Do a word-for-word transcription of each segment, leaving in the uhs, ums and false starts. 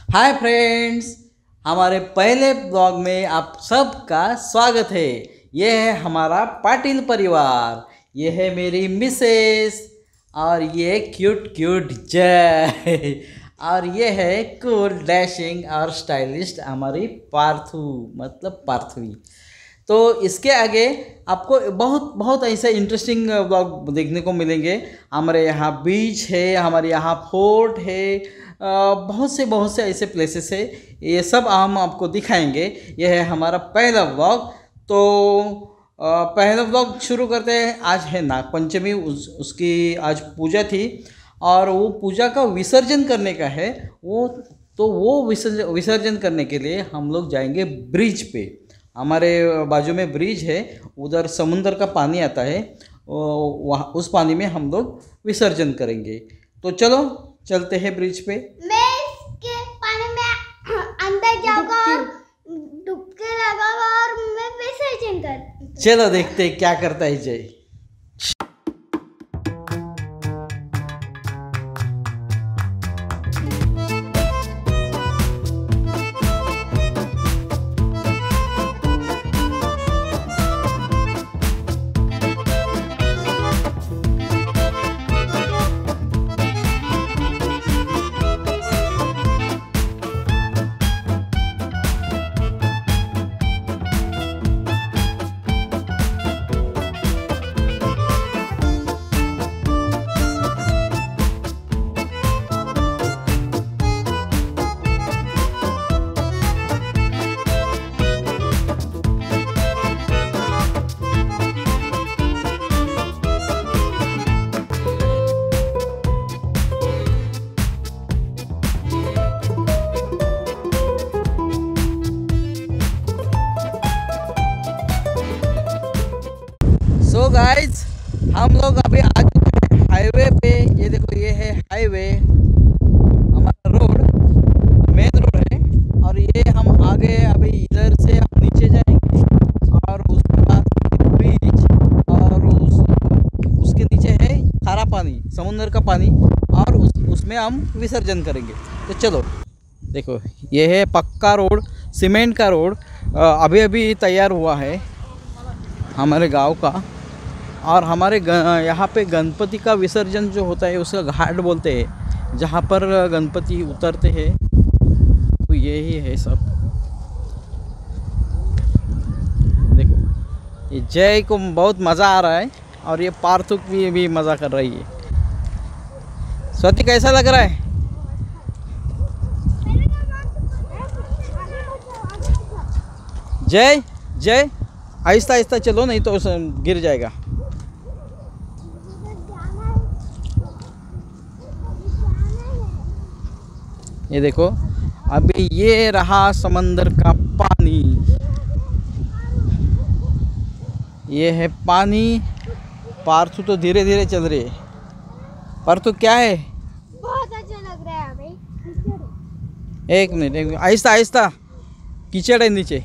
Hi friends, हमारे पहले blog में आप सबका स्वागत है। ये है हमारा पाटिल परिवार। ये है मेरी मिसेस और ये क्यूट क्यूट जय और ये है कूल डैशिंग और स्टाइलिस्ट हमारी पार्थू मतलब पार्थवी। तो इसके आगे आपको बहुत बहुत ऐसे इंटरेस्टिंग ब्लॉग देखने को मिलेंगे। हमारे यहाँ बीच है, हमारे यहाँ फोर्ट है, अ, बहुत से बहुत से ऐसे प्लेसेस है। ये सब हम आपको दिखाएंगे। यह है हमारा पहला ब्लॉग। तो अ, पहला ब्लॉग शुरू करते हैं। आज है नागपंचमी, उस उसकी आज पूजा थी और वो पूजा का विसर्जन करने का है वो। तो वो विसर्जन विसर्जन करने के लिए हम लोग जाएंगे ब्रिज पे। हमारे बाजू में ब्रिज है, उधर समुंदर का पानी आता है, वहाँ उस पानी में हम लोग विसर्जन करेंगे। तो चलो चलते हैं ब्रिज पे। मैं इसके पानी में अंदर जाऊंगा और डुबकी लगाऊंगा और मैं विसर्जन कर। चलो देखते हैं क्या करता है जय। सो गाइज, हम लोग अभी आ चुके हैं हाईवे पे। ये देखो, ये है हाईवे, हमारा रोड, मेन रोड है। और ये हम आगे अभी इधर से हम नीचे जाएंगे और उसके बाद ब्रिज और उस उसके नीचे है खारा पानी, समुंदर का पानी, और उस उसमें हम विसर्जन करेंगे। तो चलो देखो, ये है पक्का रोड, सीमेंट का रोड, अभी अभी तैयार हुआ है हमारे गांव का। और हमारे यहाँ पे गणपति का विसर्जन जो होता है उसका घाट बोलते हैं, जहाँ पर गणपति उतरते हैं। तो यही है सब। देखो, ये जय को बहुत मज़ा आ रहा है और ये पार्थु भी, भी मज़ा कर रही है। स्वाति, कैसा लग रहा है? जय जय आहिस्ता आहिस्ता चलो, नहीं तो गिर जाएगा। ये देखो, अभी ये रहा समंदर का पानी। ये है पानी। पार्थु तो धीरे धीरे चल रही है। पार्थु क्या है? बहुत अच्छा लग रहा है भाई। एक मिनट एक मिनट आहिस्ता आहिस्ता, कीचड़ है नीचे।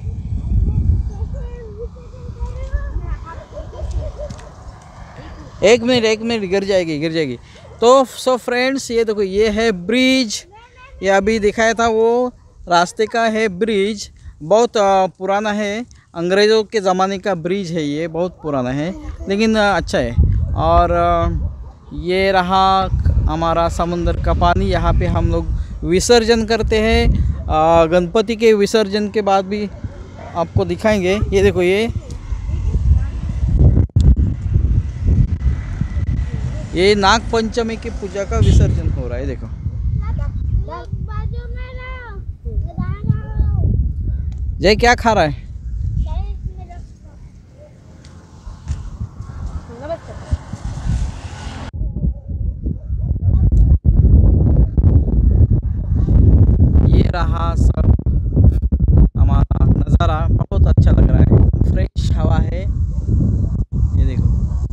एक मिनट एक मिनट गिर जाएगी गिर जाएगी। तो सो फ्रेंड्स, ये देखो, ये है ब्रिज। ये अभी दिखाया था वो रास्ते का है ब्रिज। बहुत पुराना है, अंग्रेज़ों के ज़माने का ब्रिज है। ये बहुत पुराना है लेकिन अच्छा है। और ये रहा हमारा समुंदर का पानी। यहाँ पे हम लोग विसर्जन करते हैं। गणपति के विसर्जन के बाद भी आपको दिखाएंगे। ये देखो, ये ये नाग पंचमी की पूजा का विसर्जन हो रहा है। देखो, जय क्या खा रहा है? ये रहा सब हमारा नज़ारा, बहुत अच्छा लग रहा है। फ्रेश हवा है। ये देखो,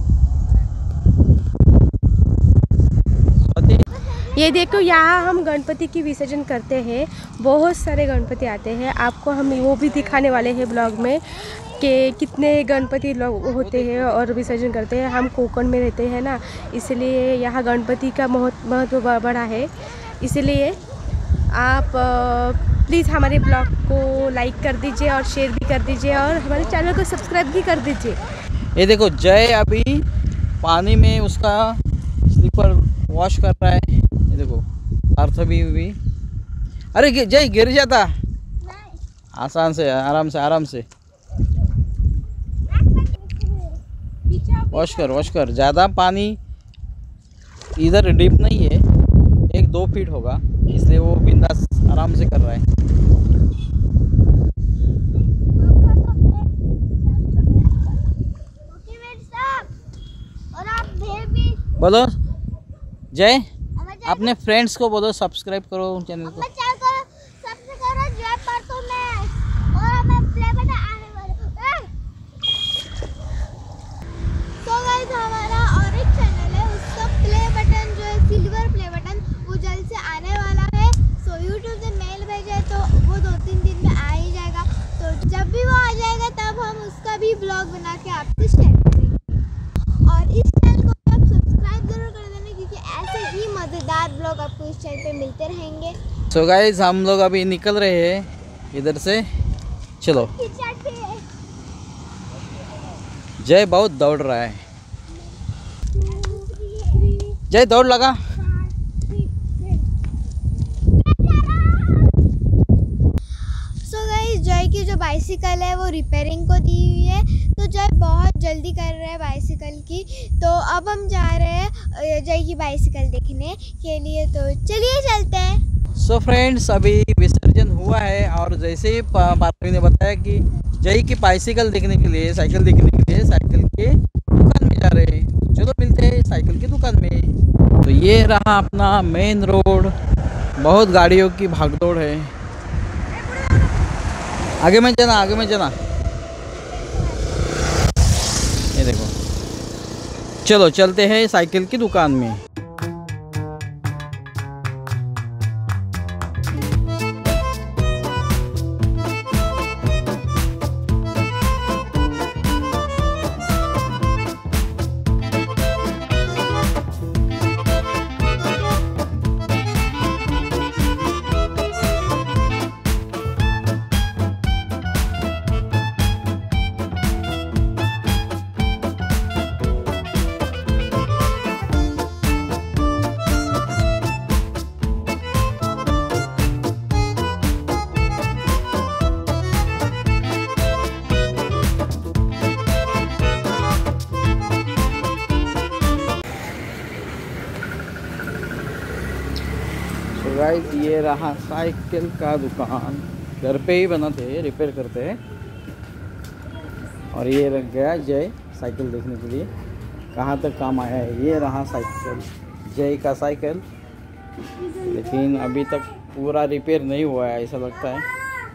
ये देखो, यहाँ हम गणपति की विसर्जन करते हैं। बहुत सारे गणपति आते हैं। आपको हम वो भी दिखाने वाले हैं ब्लॉग में कि कितने गणपति लोग होते हैं और विसर्जन करते हैं। हम कोकण में रहते हैं ना, इसलिए यहाँ गणपति का महत्व बड़ा है। इसलिए आप प्लीज़ हमारे ब्लॉग को लाइक कर दीजिए और शेयर भी कर दीजिए और हमारे चैनल को सब्सक्राइब भी कर दीजिए। ये देखो जय अभी पानी में उसका स्लीपर वॉश कर रहा है। ये देखो अर्थ भी भी अरे जय गिर जाता। आसान से आराम से आराम से वॉश कर वॉश कर। ज़्यादा पानी इधर डीप नहीं है, एक दो फीट होगा, इसलिए वो बिंदास आराम से कर रहा है। बोलो जय, अपने फ्रेंड्स को बोलो सब्सक्राइब करो चैनल को। हमारा और एक चैनल है, उसका प्ले बटन जो है सिल्वर प्ले बटन, वो जल्द से आने वाला है। सो यूट्यूब से मेल भेजा है तो वो दो तीन दिन में आ ही जाएगा। तो जब भी वो आ जाएगा तब हम उसका भी ब्लॉग बना के आपसे शेयर करेंगे। और इस चैनल को आप सब्सक्राइब जरूर कर देना, क्योंकि ऐसे ही मज़ेदार ब्लॉग आपको इस चैनल पे मिलते रहेंगे। सो गाइस हम लोग अभी निकल रहे हैं इधर से, चलो। जय बहुत दौड़ रहा है। जय दौड़ लगा। सो गाइस जय की जो बाइसिकल है वो रिपेयरिंग को दी हुई है, तो जय बहुत जल्दी कर रहा है बाइसिकल की। तो अब हम जा रहे हैं जय की बाइसिकल देखने के लिए, तो चलिए चलते हैं। सो so फ्रेंड्स अभी विसर्जन हुआ है और जैसे ही पार्वती ने बताया कि जय की बाइसिकल देखने के लिए, साइकिल देखने के लिए साइकिल के दुकान में जा रहे हैं। चलो मिलते हैं साइकिल की दुकान में। तो ये रहा अपना मेन रोड, बहुत गाड़ियों की भागदौड़ है। आगे में जाना, आगे में जाना। ये देखो, चलो चलते हैं साइकिल की दुकान में। गाइस ये रहा साइकिल का दुकान, घर पे ही बनाते हैं, रिपेयर करते हैं। और ये रख गया जय साइकिल देखने के लिए, कहाँ तक काम आया है। ये रहा साइकिल, जय का साइकिल, लेकिन अभी तक पूरा रिपेयर नहीं हुआ है ऐसा लगता है।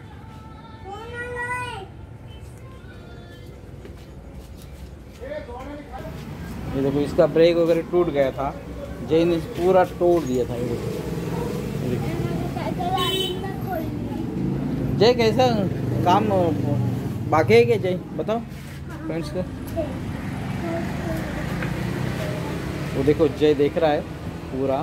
ये देखो इसका ब्रेक वगैरह टूट गया था, जय ने पूरा तोड़ दिया था। ये देखो जय कैसा काम बाकी है क्या जय, बताओ फ्रेंड्स को। वो देखो जय देख रहा है पूरा।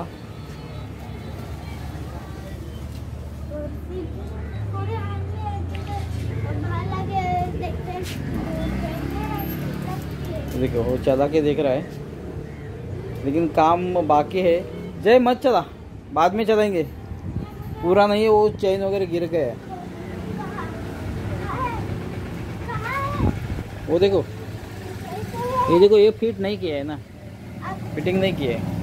देखो वो चला के देख रहा है, लेकिन काम बाकी है। जय मत चला, बाद में चलाएंगे, पूरा नहीं है, वो चेन वगैरह गिर गया है। वो देखो, ये देखो ये फिट नहीं किया है ना, फिटिंग नहीं किया है।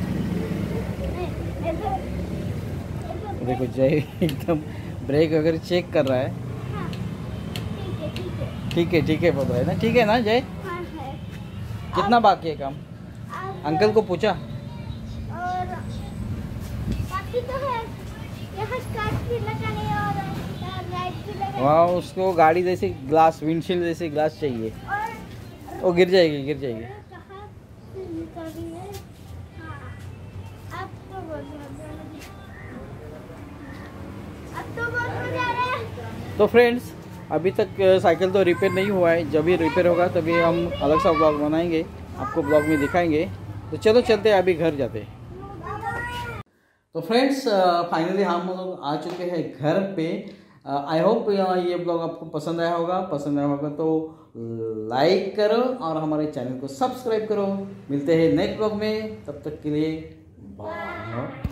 देखो जय एकदम ब्रेक वगैरह चेक कर रहा है। ठीक है ठीक है बोल रहा है ना, ठीक है ना जय। कितना बाकी है काम, अंकल को पूछा। और बाकी तो है, यहाँ कांच भी लगाने और लाइट भी लगाने। वहाँ उसको गाड़ी जैसे ग्लास, विंडशील्ड जैसे ग्लास चाहिए, वो गिर जाएगी गिर जाएगी। तो फ्रेंड्स अभी तक साइकिल तो रिपेयर नहीं हुआ है, जब भी रिपेयर होगा तभी हम अलग सा ब्लॉग बनाएंगे, आपको ब्लॉग में दिखाएंगे। तो चलो चलते हैं, अभी घर जाते हैं। तो फ्रेंड्स फाइनली हम लोग आ चुके हैं घर पे। आई होप ये ब्लॉग आपको पसंद आया होगा। पसंद आया होगा तो लाइक करो और हमारे चैनल को सब्सक्राइब करो। मिलते हैं नेक्स्ट ब्लॉग में, तब तक के लिए बाय।